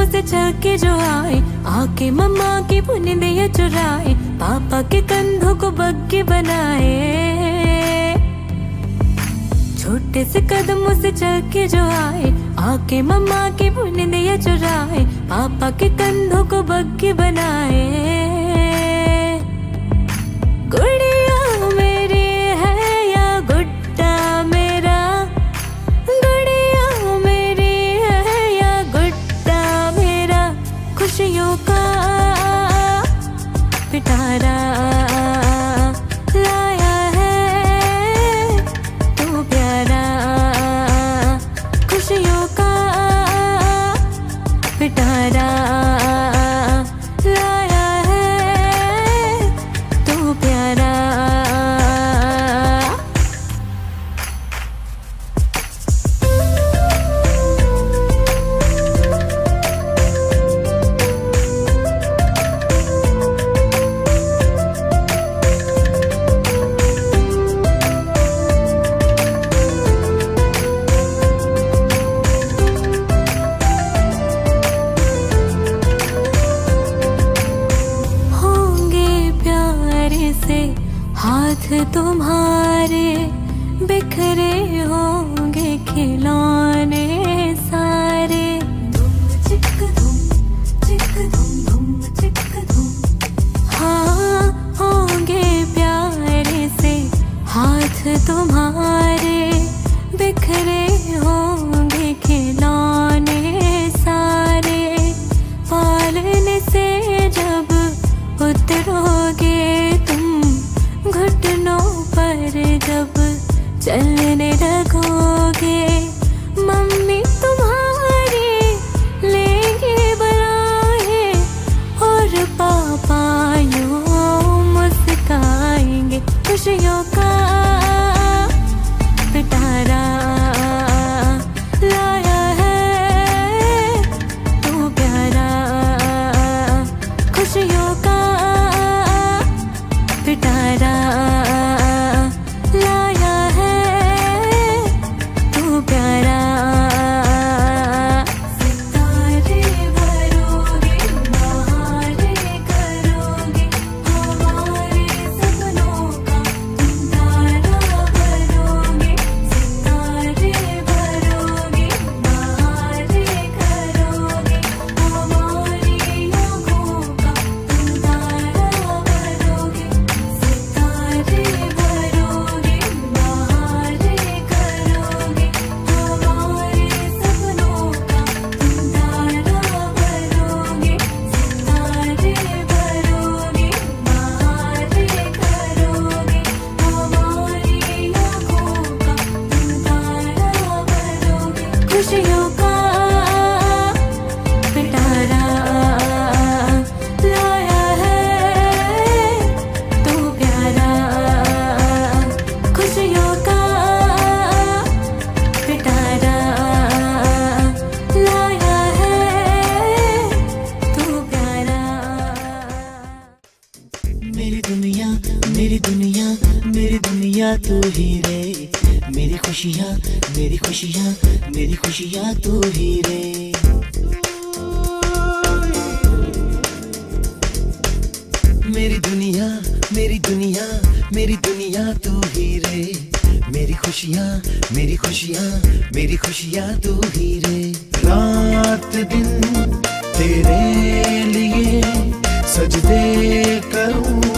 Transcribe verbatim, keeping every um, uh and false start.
मुझसे चल के जो आए, आके मम्मा की बूंदियां चुराए, पापा के कंधों को बग्गी बनाए। छोटे से कदमों से चल के जो आए, आके मम्मा की बूंदियां चुराए, पापा के कंधों को बग्गी बनाए। गुड़िया मेरी है या गुड्डा मेरा, गुड़िया मेरी है या गुड्डा मेरा, खुशियों का पिटारा लाया है तू प्यारा, खुशियों का पिटारा लाया है तू प्यारा। हाथ तुम्हारे बिखरे होंगे खिलौने सारे, धुम चिक धुम चिक धुम धुम चिक धुम। हाँ होंगे प्यारे से हाथ तुम्हारे बिखरे होंगे खिलौने सारे, पालने से जब उतरोगे घुटनों पर जब चलने लगोगे, मम्मी तुम्हारी लेंगे बराहे और पापा यूं मुस्काएंगे, खुशियों का पिटारा लाया है तू प्यारा, खुशियों का पिटारा लाया है तू प्यारा। सितारे भरोगे बहारे करोगे, हमारे सपनों का तुम तारा भरोगे। सितारे भरोगे बहारे करोगे, हमारी आँखों का तुम तारा भरोगे। सितारे भरोगे बहारे करोगे, हमारे सपनों का तुम तारा भरोगे। सितारे भरोगे बहारे करोगे, हमारी आँखों का तुम तारा भरोगे, खुशियों का पिटारा लाया है तू प्यारा, खुशियों का पिटारा लाया है तू प्यारा। मेरी दुनिया मेरी दुनिया मेरी दुनिया तू ही रे, मेरी खुशियाँ मेरी खुशियाँ मेरी खुशियाँ तू ही रे। मेरी दुनिया मेरी दुनिया मेरी दुनिया तू ही रे, मेरी खुशियाँ मेरी खुशियाँ मेरी खुशियाँ तू ही रे। रात दिन तेरे लिए सजदे करूँ